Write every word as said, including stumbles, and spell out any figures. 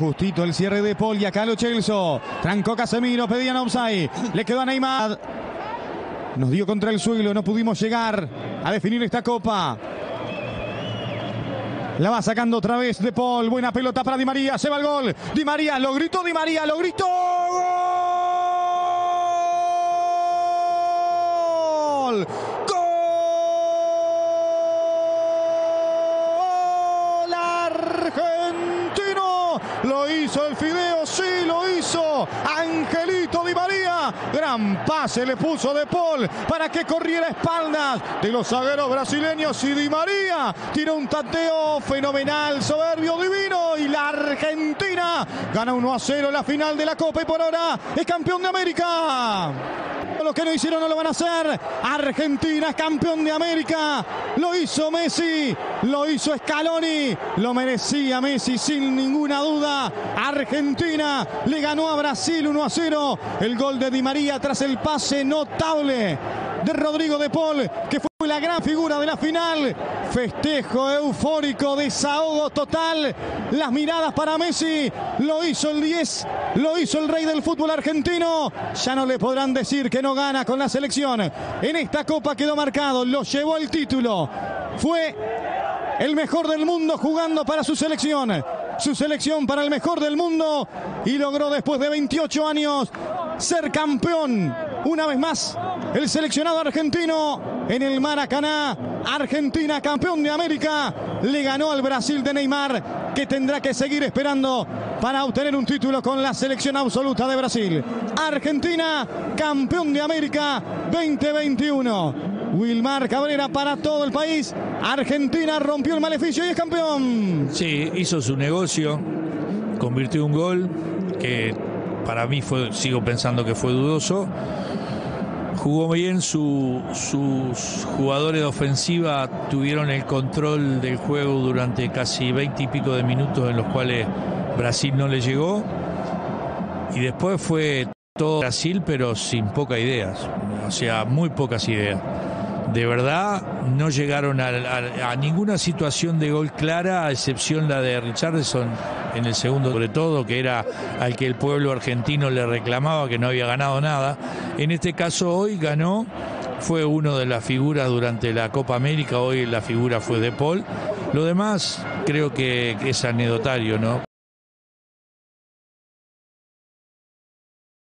justito el cierre de Paul y acá Lo Celso. Trancó Casemiro, pedían offside. Le quedó a Neymar. Nos dio contra el suelo, no pudimos llegar a definir esta copa. La va sacando otra vez de Paul. Buena pelota para Di María. Se va el gol. Di María, lo gritó Di María, lo gritó. ¡Gol! ¡Gol argentino! Lo hizo el Fideo, sí, lo hizo Angelito Di María. Gran pase le puso de Paul para que corriera a espaldas de los zagueros brasileños, y Di María tiró un tateo fenomenal, soberbio, divino, y la Argentina gana uno a cero la final de la Copa y por ahora es campeón de América. Los que no hicieron no lo van a hacer. Argentina es campeón de América. Lo hizo Messi, lo hizo Scaloni, lo merecía Messi sin ninguna duda. Argentina le ganó a Brasil uno a cero. El gol de Di María tras el pase notable de Rodrigo de Paul, que fue la gran figura de la final. Festejo eufórico, desahogo total. Las miradas para Messi. Lo hizo el diez, lo hizo el rey del fútbol argentino. Ya no le podrán decir que no gana con la selección. En esta copa quedó marcado, lo llevó el título. Fue el mejor del mundo jugando para su selección. Su selección para el mejor del mundo, y logró después de veintiocho años ser campeón. Una vez más, el seleccionado argentino en el Maracaná. Argentina, campeón de América, le ganó al Brasil de Neymar, que tendrá que seguir esperando para obtener un título con la selección absoluta de Brasil. Argentina, campeón de América veinte veintiuno. Wilmar Cabrera para todo el país. Argentina rompió el maleficio y es campeón. Sí, hizo su negocio, convirtió un gol que para mí fue, sigo pensando que fue dudoso. Jugó bien, su, sus jugadores de ofensiva tuvieron el control del juego durante casi veinte y pico de minutos en los cuales Brasil no le llegó. Y después fue todo Brasil, pero sin pocas ideas, o sea, muy pocas ideas. De verdad, no llegaron a, a, a ninguna situación de gol clara, a excepción la de Richarlison en el segundo, sobre todo, que era al que el pueblo argentino le reclamaba que no había ganado nada. En este caso, hoy ganó, fue uno de las figuras durante la Copa América, hoy la figura fue de Paul. Lo demás creo que es anecdotario, ¿no?